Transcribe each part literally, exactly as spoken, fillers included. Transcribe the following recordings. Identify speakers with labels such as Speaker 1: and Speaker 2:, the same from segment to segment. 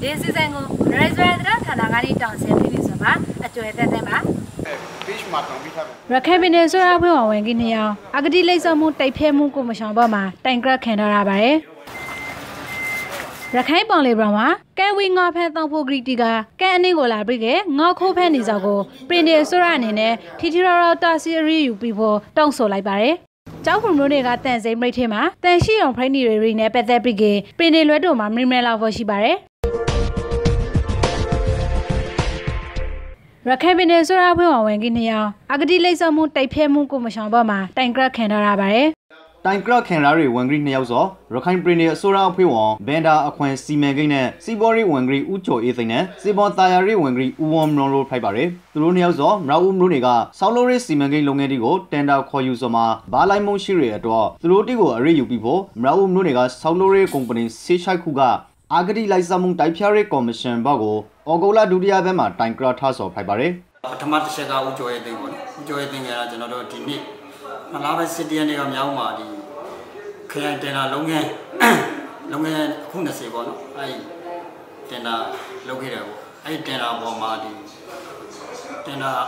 Speaker 1: This is a restaurant that I got it on Saturday. So, I enjoyed that. Rakhe Venezuela will win in here. I got delay some more type here, Mukumashamba, Tangra Canara. Rakhe Bonley Brahma, can we not have no Gritiga, can Nigola Brigade, no copennies ago, Prince Soranine, Titira Tasiri, you people, don't so like Barry. Chow from Runega, then they made him, then she on Prinny Rene at the brigade, Prinny Ledoma, Mimela for Shibare. Rakhe Venezuela will win in here. I got delay some more type here, Mukumashamba, Tangra Canara.
Speaker 2: Tankra Canary Wangri Niazo, Rakhine Prince Sora Piwon, Benda Aquan Simagine, Sibori Wangri Ucho Ethine, Sibon Tayari Wangri Uom Noro Pibare, Tuluniazo, Raum Runiga, Salore Simagin Longedigo, Tenda Koyuzoma, Balai Monshiri Ador, Tulutigo Ariu people, Raum Runiga, Salore Company, Sisha Kuga, Agadi Lizamun Taipare Commission Bago, Ogola Dudia Bema, Tankra Tasso Pibare.
Speaker 3: Tomato Shega Ujo Eting, Ujo Eting as another Tini. A lot of city and Yama, the Kayantena Longan, Longan Hunasibon, I tena located, I tena Bomadi, tena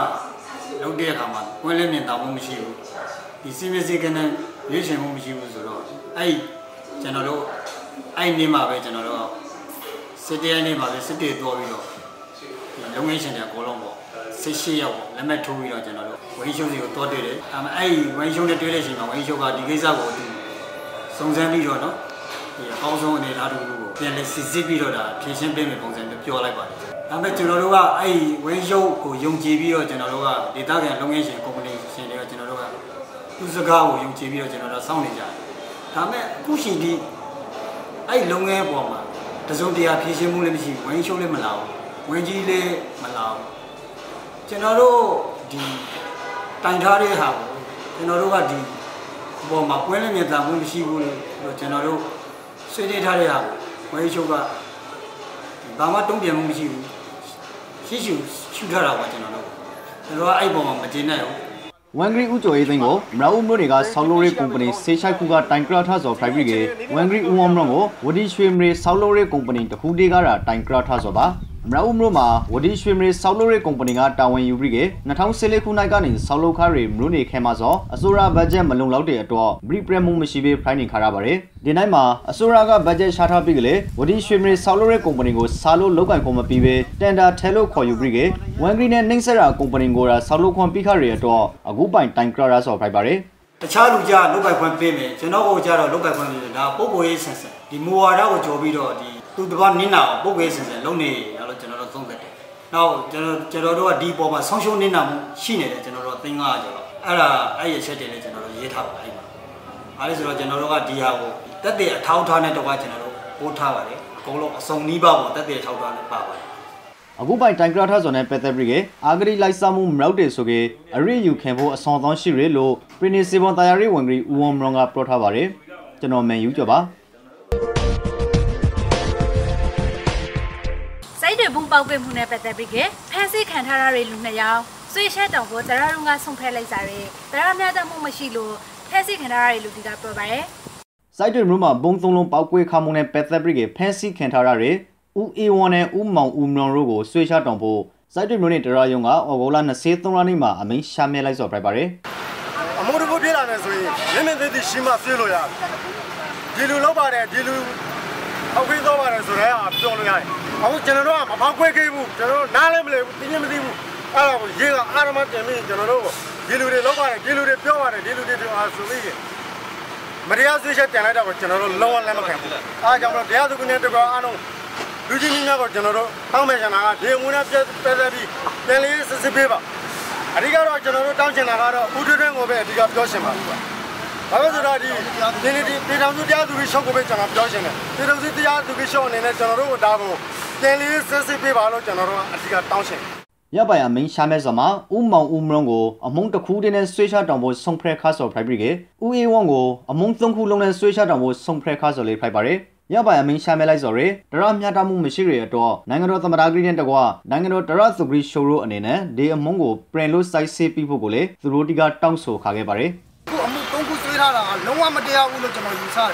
Speaker 3: Logama, William in the Mumushu, the Simisic and Vision Mumushu, I general, I name my general, city and name of the city of Dovino, the Longation of Colombo. Session, lemon two wheel general. When you show you thought it, I when you show the relation, when you show the Giza, some Zambi, the household in Adu, then the Sissy, the patient payment and the pure life. I met General, I when you show young G B or General, the Dug and Longation combination General, Uzaga, young G B or General Sounding. I met pushing the I long air bomber. The Zodia patient machine, when you show them allow, when you lay allow. General, the Tantari House, General, the Bomba, when you have one she will, General, City Taria, when you got Bama don't be a machine. She should shoot her out, General. The right bomb, Matina.
Speaker 2: Wangri Ucho Etingo, Raum Runiga, Salore Company, Sesha Kuga, Tankratas of Brigade, Wangri Uomrongo, Wadi Swimre, Salore Company, the Hudigara, Tankratas of Raum Roma, Wadi Swimre, Salore Company, Tawan Ubrige, Natang Selekunaigan in Salokari, Runi Kemazo, Asura Bajem Malung Laude at all, Bripremu Mishibe, Planning Carabare, Denaima, Asuraga Bajet Shata Bigale, Wadi Swimre, Salore Company go Salo Logan Coma Pibe, Tenda Telo Koyu Brigade, Wangri and Ningsera Company Gora, Salo Compicari at all, a good by Tankratas of Pibare.
Speaker 3: The child jar look like one payment, Genovo jar look like one, the Bobo essence, the Muara Jobido, the the one Nina, Bobo essence, and Lonely, General Tonga. Now, General Deep over social Nina, Shine, General Thing, Ara, I said in General Yeta. I was General Diabo, that they are Tautan at the White General, Otawa, Golo, Song Niba, that they are Tautan Power.
Speaker 2: A good by Tankratas on a Pether Brigade, Agri like some Rowdy Soge, a real you can vote a song on Shirelo, Prince Sibon Tayari Wangri, Uom Ronga Protavare, General Mayu Jaba.
Speaker 1: Side boom bow game Hune Pether Brigade, Pansy Cantara Lunaya, Swisha of what there are Runga some Pelazare, there are another Mumashilo, Pansy Cantara Ludiga Probae.
Speaker 2: Side rumor, Bongtong Paukwe Kamone Pether Brigade, Pansy Cantarare. U E one Umang Umron Rogo, Swisha Dompo, Side Munit Rayunga, or Golan Setonanima, I mean Shamelais of Prepare.
Speaker 4: A motorable Pilanes, limited the Shima Filoya. Dilu Lobare, Dilu, a week over as Rea, Dolai. I was General, a Pakwe Gabu, General Nalemle, Dinamimu, Arab, Yega, Aramat, and me, General, Dilu de Lobare, Dilu de Pure, Dilu de Asuli. Maria Swisha Canada was General Lower Lamacam. I come from the other Guneta. Lujini never general, how much an hour, they would have just better be, then is a paper. I regard General Townshend, who didn't obey the Joshima. I was ready, they don't do the other to be shown of Joshima. They don't see the other to be shown in a general double. Then is a paper, General, at the Townshend.
Speaker 2: Yabaya mean Shamezama, Umang Umrongo, among the Kudin and Swisha Dombo, Song Pre Castle Brigade, Ue Wongo, among Thongkulong and Swisha Dombo, Song Pre Castle Prepare. Yabaya mean Shamelizore, the Ram Yatamu Mishiri door, Nangaro Tamaragri and Dagua, Nangaro Tarazugri Shoro and Nene, De Mongo, Prelo Sai people gole, through Diga Tangso Kagebare.
Speaker 4: No one Madia will look at my inside.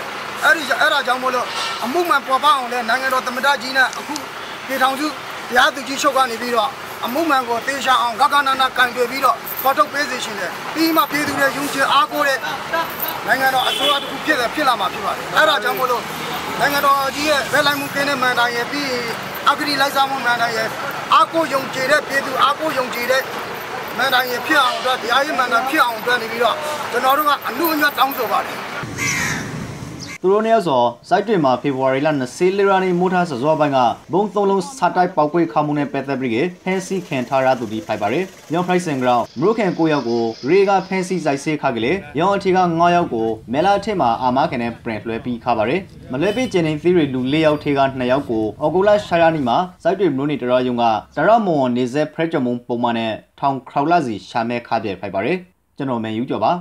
Speaker 5: အဲ့ဒီအဲ့ဒါကြောင့်မို့လို့အမှုမှန်ပေါ်ပေါက်အောင်လဲနိုင်ငံတော်သမ္မတကြီးနဲ့အခုပြည်ထောင်စုတရားသူကြီးချုပ်ကနေပြီးတော့အမှုမှန်ကိုတေချာအောင်ဂဂနာနာကန်တွေ့ပြီးတော့ပေါ်ထုတ်ပေးစေရှင်တယ်ပြီးမှပြည်သူတွေယုံကြည်အားကိုးတဲ့နိုင်ငံတော်အစိုးရတစ်ခုဖြစ်တယ်ဖြစ်လာမှာဖြစ်ပါတယ်အဲ့ဒါကြောင့်မို့လို့နိုင်ငံတော်ကြီးရဲ့ဗဲလိုက်မှုကင်းတဲ့မှန်တိုင်းရဲ့ပြီးအဂတိလိုက်စားမှုမှန်တိုင်းရဲ့အားကိုးယုံကြည်တဲ့ပြည်သူအားကိုးယုံကြည်တဲ့မှန်တိုင်းရဲ့ဖြစ်အောင်အတွက်တရားရေးမှန်တိုင်းဖြစ်အောင်အတွက်နေပြီးတော့ကျွန်တော်တို့ကအမှုအညွတ်တောင်းဆိုပါတယ်
Speaker 2: သူတို့နဲ့ဆိုစိုက်တွင်မှာဖေဖော်ဝါရီလ၂၄ရက်နေ့မိုးထားစောပိုင်းကဘုံသုံးလုံးစတိုက်ပောက်ကွေးခမှုနဲ့ပတ်သက်ပြီးဖန်စီခံထားရသူဒီဖိုက်ပါတယ်။ရောင်း price and ground မရုကန်၉ယောက်ကိုရေကဖန်စီစိုက်ဆေးခါကလေးရောင်းအထီက၅ယောက်ကိုမဲလာထစ်မှာအာမခံနဲ့ print လွှဲပြီးခါပါတယ်။မလွဲပေးကျင်းနေသီးရီလူ၄ယောက်ထေက၂ယောက်ကိုအော်ဂိုလာရှာယာနီမှာစိုက်တွင်မျိုးနေတရယုံကတရမွန်နေဆက်ဖရက်ချမုံပုံမှန်နဲ့ထောင်ခရောက်လာစီရှာမဲခါပြဖိုက်ပါတယ်။ကျွန်တော်မန်ယူကြော်ပါ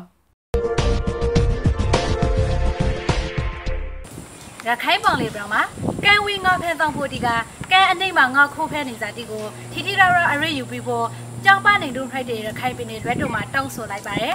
Speaker 1: ရခိုင်ပေါင်လေးပြောင်းမှာကန်ဝီငါဖဲတောင်ဖို့ဒီကကန်အနှိမ့်မှာငါခိုးဖဲနေစားတီကိုထီထီရရအရေးယူပြီးဖို့ကြောင်ပနေတုံးဖိုက်တဲ့ရခိုင်ပြည်နယ်ရွက်တို့မှာတောင်းဆိုလိုက်ပါတယ်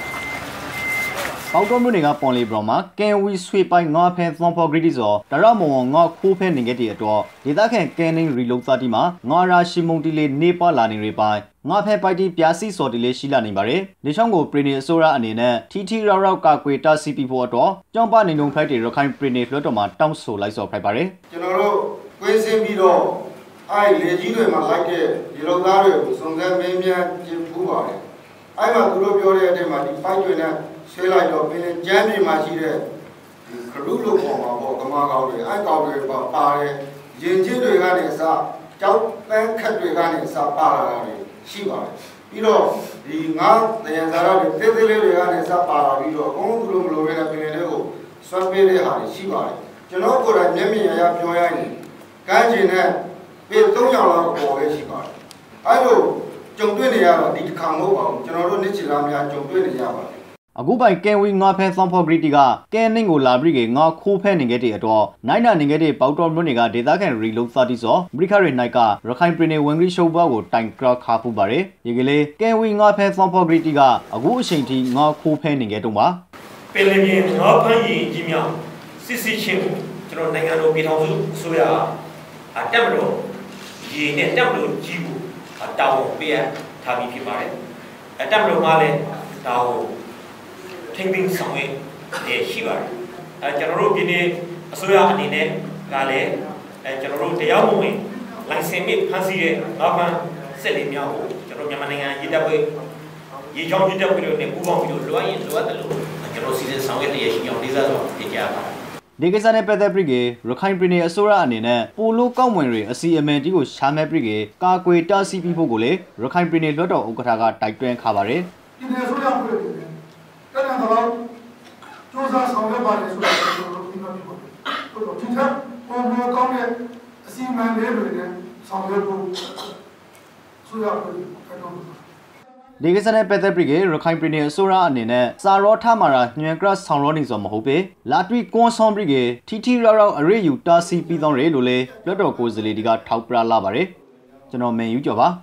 Speaker 2: ပေါတော်မျိုးတွေကပွန်လီဘရောမှာကန်ဝီဆွေပိုင်ငါဖဲသွန်ဖော်ဂရီတီဆိုတရမွန်ငါခိုးဖဲနေခဲ့တဲ့အတော့ဒေသခံကန်နင်းရီလုံသားတီမှာငါရာရှိမုံတီလေးနေပါလာနေရပိုင်ငါဖဲပိုက်တီပြာစီစော်တီလေးရှိလာနေပါတယ်ဒီချောင်းကိုပရီနီအစိုးရအနေနဲ့ထီထီရောက်ရောက်ကာကွယ်တာစီပီဖို့တော့ကြောင်ပနေတုံးဖိုက်တဲ့ရခိုင်ပရီနီလွှတ်တော်မှာတောင်းဆိုလိုက်စော်ဖိုက်ပါတယ်
Speaker 6: ကျွန်တော်တို့ကွင်းစင်းပြီးတော့အဲ့လေကြီးတွေမှာလိုက်တဲ့ဒီလုံသားတွေကိုစုံစမ်းမင်းများကျင်းပူပါတယ်အဲ့မှာသူတို့ပြောတဲ့အချိန်မှာဒီဖိုက်တွေနဲ့ဆွဲလိုက်တော့ပင်ကျမ်းပြည်မှာရှိတဲ့ဒီခရုလို့ပေါ်မှာပေါ့ကမာကောင်းတွေအဲ့ကောင်းတွေပါပါတယ်ရင်ချင်းတွေကနေစကြောက်ပန်းခက်တွေကနေစပါလာတာတွေရှိပါတယ်ပြီးတော့ဒီငါတရားစာရတွေတေးသေးလေးတွေကနေစပါလာပြီးတော့အကုန်လုံးမလိုပဲနဲ့ပင်လေးကိုဆွဲပေးတဲ့ဟာတွေရှိပါတယ်ကျွန်တော်ကိုယ်တိုင်မျက်မြင်ရရပြောရရင်ကမ်းခြေနဲ့ပေ၃ယောက်လောက်ပေါ်ပဲရှိပါတယ်အဲ့လိုကြုံတွေ့နေရတော့ဒီတစ်ခါမဟုတ်ပါဘူးကျွန်တော်တို့နေ့ချီလာများကြုံတွေ့နေရပါတယ်
Speaker 2: အခုပိုင်ကန်ဝီငါဖဲသွန်ဖော်ဂရီတီကကန်နင်းကိုလာပြီးကငါခိုးဖဲနေခဲ့တဲ့အတော့နိုင်နာနေခဲ့တဲ့ပေါတော်မျိုးတွေကဒေသခံရီလုံးသတီဆိုအမေရိကရီနိုင်ကရခိုင်ပြည်နယ်ဝင်ဂရီရှုပ်ဘွားကိုတိုင်ကရခါဖူးပါတယ်ဒီကလေးကန်ဝီငါဖဲသွန်ဖော်ဂရီတီကအခုအချိန်ထိငါခိုးဖဲနေခဲ့တော့ပါ
Speaker 7: ပင်လယ်ပြင်ငါဖမ်းရင်ကြီးများစစ်စစ်ချင်းကျွန်တော်နိုင်ငံတော်ပြည်ထောင်စုအစိုးရအတက်မလို့ဒီနဲ့တက်မလို့ကြီးကိုတောင်းပေးထားပြီးဖြစ်ပါတယ်အတက်မလို့ကလည်းတောင်းထိမ့်သိမ်းဆောင်ရွက်ရရှိပါတယ်အဲကျွန်တော်တို့ဒီနေ့အစိုးရအနေနဲ့ကလည်းအဲကျွန်တော်တို့တရားမဝင်လိုင်စင်မဲ့ဖန်ဆီးတဲ့ငါးဖမ်းစစ်လေးများကိုကျွန်တော်မြန်မာနိုင်ငံရေးတပ်ဖွဲ့ရေချောင်းရေးတပ်ဖွဲ့တွေနဲ့ပူးပေါင်းပြီးတော့လွှမ်းရင်လွှတ်တယ်လို့ကျွန်တော်စီစဉ်ဆောင်ရွက်ရရှိအောင်ဒေသဆောင်တင်ကြပါ
Speaker 2: ဒီကိစ္စနဲ့ပတ်သက်ပြီးရခိုင်ပြည်နယ်အစိုးရအနေနဲ့ပိုလိုကောက်ဝင်တွေအစီအမံတီးကိုရှာမဲပြီးကာကွယ်တားဆီးပြီးဖို့ကိုလေရခိုင်ပြည်နယ်လွှတ်တော်ဥက္ကဋ္ဌကတိုက်တွန်းခါပါတယ်
Speaker 5: ပြည်နယ်အစိုးရဖွဲ့တယ်ကဲတော့စူးစမ်းဆောင်ရွက်ပါတယ်ဆိုတာကိုကျွန်တော်ဒီမှာပြောပါတယ်။ဆိုတော့ဒီထက်ပိုမိုကောင်းတဲ့အစီအမံလေးတွေနဲ့ဆောင်ရွက်ဖို့ဆိုရပါတယ်ကတော့
Speaker 2: ဒီကိစ္စနဲ့ပတ်သက်ပြီးရခိုင်ပြည်နယ်အစိုးရအနေနဲ့စာရောထမာရာညွန်ကရဆောင်ရောနေစောမဟုတ်ပေလာတွီကွန်ဆွန်ပြီးထီထီရောက်ရောက်အရေးယူတာစီပြီးသောတယ်လို့လေလွတ်တော်ကိုယ်စားလှယ်တွေကထောက်ပြလာပါတယ်ကျွန်တော်မန်ယူကြော်ပါ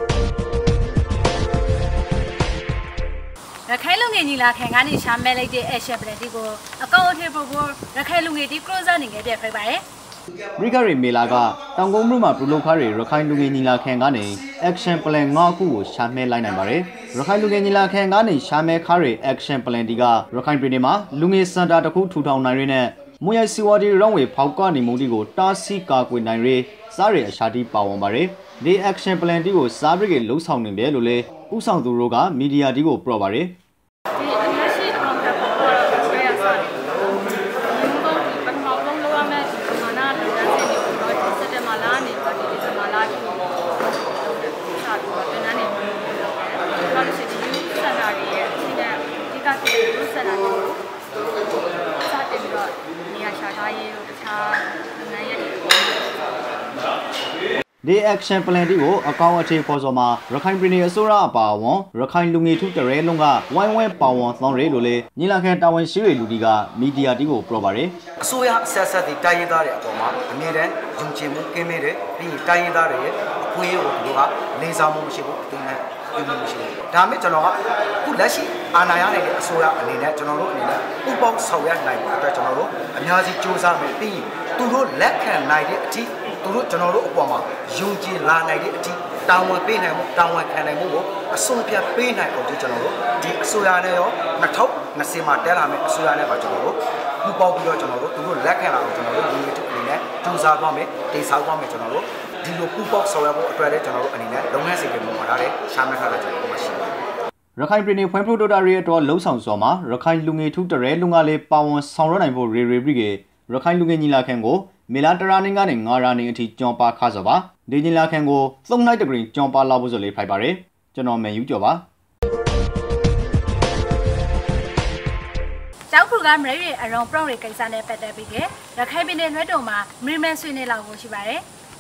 Speaker 1: ရခိုင်လူငယ်ညီလာခံကနေရှာမဲလိုက်တဲ့Asia Plan ဒီကိုအကောင့်အထည်ဖို့ရခိုင်လူငယ်ဒီ closer နေခဲ့ပြဖိုက်ပါတယ်
Speaker 2: ရိကရီမေလာကတောင်ကုန်းမြို့မှာပြုလုပ်ခါရရခိုင်လူငယ်ညီလာခံကနေ action plan ၅ခုကိုရှာမဲလိုက်နိုင်ပါတယ်ရခိုင်လူငယ်ညီလာခံကနေရှာမဲခါရ action plan ဒီကရခိုင်ပြည်နယ်မှာလူငယ်စင်တာတစ်ခုထူထောင်နိုင်ရတဲ့မွေရစီဝါဒီရောင်းဝေဖောက်ကနေမှုဒီကိုတားဆီးကာကွယ်နိုင်ရစားရအရှာတီပါဝင်ပါတယ်ဒီ action plan ဒီကိုစားပြီးကလှုပ်ဆောင်နေတယ်လို့လေဥဆောင်သူတို့ကမီဒီယာဒီကိုပြောပါတယ်ဒီ action plan ဒီကိုအကောင့်အခြေပေါ်စောမှာရခိုင်ပြည်နယ်အစိုးရအပါအဝင်ရခိုင်လူငယ်ထုတရဲလုံးကဝိုင်းဝဲပါဝင်သောရဲလို့လေညီလာခံတာဝန်ရှိတွေလူဒီကမီဒီယာတီကိုပြောပါတယ်
Speaker 8: အစိုးရဆက်ဆက်ဒီတိုင်းရင်းသားတွေအပေါ်မှာအမြဲတမ်းယုံကြည်မှုကင်းမဲ့တယ်ပြီးတိုင်းရင်းသားတွေရဲ့အခွင့်အရေးကိုသူတို့ကလေးစားမှုမရှိဘူးအသိနဲ့ပြုမှုရှိတယ်ဒါမဲ့ကျွန်တော်ကခုလက်ရှိအာဏာရနေတဲ့အစိုးရအနေနဲ့ကျွန်တော်တို့အနေနဲ့ဥပပေါင်းဆောင်ရွက်နိုင်ဖို့အတွက်ကျွန်တော်တို့အများကြီးစူးစမ်းမယ်ပြီးရင်သူတို့လက်ခံနိုင်တဲ့အထိသူတို့ကျွန်တော်တို့အပေါ်မှာယုံကြည်လာနိုင်တဲ့အထိတာဝန်ပေးနိုင်မှုတာဝန်ခံနိုင်မှုကိုအဆုံးဖြတ်ပေးနိုင်အောင်ဒီကျွန်တော်တို့ဒီအစိုးရနဲ့ရောနှစ်ထောင်နှစ်ဆမှာတက်လာမယ်အစိုးရနဲ့ပါကျွန်တော်တို့ပူပေါင်းပြီးတော့ကျွန်တော်တို့သူတို့လက်ခံလာအောင်ကျွန်တော်တို့ဒီနေ့အနေနဲ့စူးစမ်းသွားမယ်တိတ်ဆောက်သွားမယ်ကျွန်တော်တို့ဒီလိုပူပေါင်းဆောင်ရွက်ဖို့အတွက်လည်းကျွန်တော်တို့အနေနဲ့လုပ်ငန်းစဉ်တွေမှာထားတဲ့ရှားမထားတာကျွန်တော်တို့ရှိပါတယ်
Speaker 2: ရခိုင်ပြည်နယ်ဖွံ့ဖြိုးတိုးတက်ရေးအတွက်လှုံ့ဆော်စွာမှာရခိုင်လူငယ်ထုတရဲလူငါလေးပါဝင်ဆောင်ရွက်နိုင်ဖို့ရေရေပြီးကရခိုင်လူငယ်ညီလာခံကိုမေလာတရာနေကနေငါရာနေအထိကြောင်ပါခါစောပါဒီညီလာခံကိုသုံးနိုင်တဂရီကြောင်ပါလာဖို့ဆိုလေးဖိုက်ပါတယ်ကျွန်တော်မယ်ယူကျော်ပါ
Speaker 1: ကျောက်ခုကမရေအရုံပရော့ရေကိစ္စနဲ့ပတ်သက်ပြီးကရခိုင်ပြည်နယ်လွှတ်တော်မှာမရီမန်ဆွေးနွေးလောက်ဖို့ရှိပါတယ်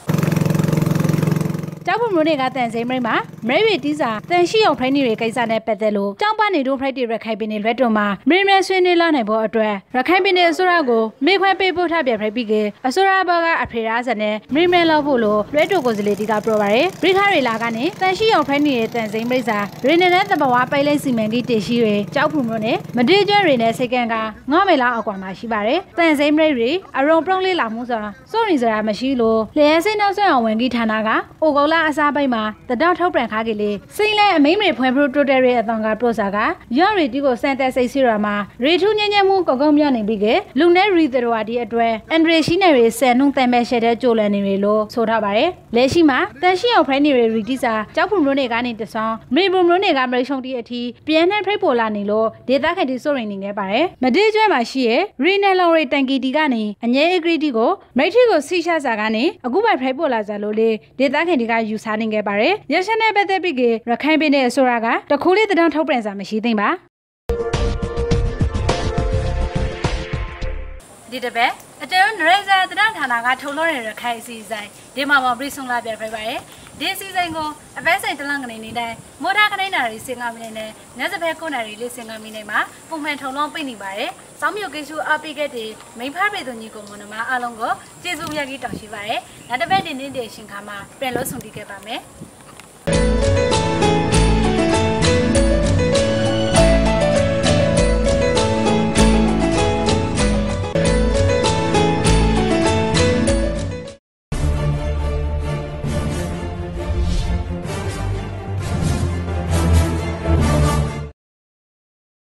Speaker 1: ကျောက်ဖုံမျိုးတွေကတန်စိမ့်မိတ်မှာမရိရီတီးစာတန်ရှိအောင်ဖိုင်းနေတွေကိစ္စနဲ့ပတ်သက်လို့ကျောင်းပနေတို့ဖိုက်တွေရခိုင်ပြည်နယ်လွှတ်တော်မှာမရီမန်ဆွေးနွေးလာနိုင်ဖို့အတွက်ရခိုင်ပြည်နယ်အစိုးရကိုမေခွဲပေးပို့ထားပြဖိုက်ပြီးကအစိုးရဘောကအဖေရာဇာနဲ့မရီမန်လောက်ဖို့လို့လွှတ်တော်ကိုယ်စားလှယ်တီကပြောပါတယ်ပရိခရီလာကနေတန်ရှိအောင်ဖိုင်းနေတဲ့တန်စိမ့်မိတ်စာရင်းနေတဲ့တဘဝပိုင်လိမ့်စီမံကိန်းတရှိတွေကျောက်ဖုံမျိုးနဲ့မတေးကျွဲတွေနဲ့စိတ်ကန်းကငေါ့မေလာအကွာမှာရှိပါတယ်တန်စိမ့်မိတ်တွေအရုံပရုံလေးလာမှုဆိုတာစိုးရင်စရာမရှိလို့လျှက်စိနောက်ဆွဲအောင်ဝင်ကြီးဌာနကအိုကောလာအစားပိုက်မှာတတော်ထုတ်ပြန်ခါကလေးစိမ့်လဲအမိမ့်မေဖွံ့ဖြိုးတိုးတက်ရေးအတောင်ကပရိုစာကရော့ရီတီကိုစန်တက်စိတ်စီရမှာရေထူးညံ့ညံ့မှုကောက်ကောက်မြနေပြီးကလူနဲ့ရီသရဝတီအတွက်အန်ဒရေရှိနေရီဆန်နှုံတန်မဲ့ရှက်တဲ့ကြိုလန်နေရီလို့ဆိုထားပါတယ်လက်ရှိမှာတန်ရှိအောင်ဖိုင်းနေရီရီတီစာကြောက်ဖုံမျိုးတွေကနေတဆောင်းမေဘုံမျိုးတွေကမရိရှုံတီအထိပြန်နှံဖိတ်ပေါ်လာနေလို့ဒေသခံတီစိုးရိမ်နေခဲ့ပါတယ်မတေးကျွဲမှာရှိရဲ့ရီနယ်လော်ရီတန်ကီတီကနေအငဲအဂရီတီကိုမိထရီကိုဆိရှာစာကနေအခုပိုင်ဖိတ်ပေါ်လာကြလို့လေဒေသခံတီကယူဆနေခဲ့ပါတယ်ရရှနဲ့ပတ်သက်ပြီးကရခိုင်ပြည်နယ်အစိုးရကတခုလေးတောင်ထုတ်ပြန်စာမရှိသေးပါဒီတပတ်အတဲနရေဇာတရဌာနကထုံလို့ရခိုင်အစီအစဉ်ဒီမှာမပြီးဆုံးလာပြပြပါတယ်ဒီအစီအစဉ်ကိုအပဲဆိုင်တလန့်ကနေနေတိုင်းမော်ဒါခနိုင်နာရီစင်ကမီနဲ့ညစဖဲကိုနာရီလေးစင်ကမီနဲ့မှာပုံမှန်ထုံလုံးပြနေပါတယ်စောင်းမြို့ကိစုအပိကက်တွေမိဖဖေသူညီကိုမွန်မအားလုံးကိုကျေးဇူးမြတ်ကြီးတောင်းရှိပါတယ်နောက်တစ်ပတ်ဒီနေ့တည်းရှင်ခါမှာပြန်လို့ဆုံတီးခဲ့ပါမယ်